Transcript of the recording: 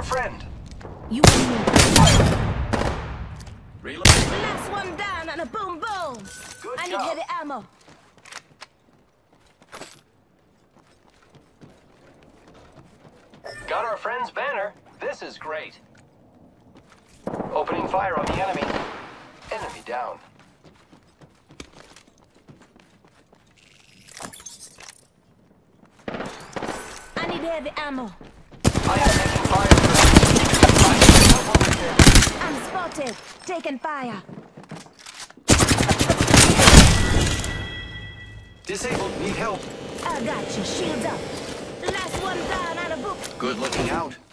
our friend. You and me. Reload. Last one down and a boom boom. Good I need job. heavy ammo. Got our friend's banner. This is great. Opening fire on the enemy. Enemy down. I need heavy ammo. I am taking fire. I'm spotted. Taking fire. Disabled. Need help. I got you. Shields up. Last one down and a boom. Good looking out.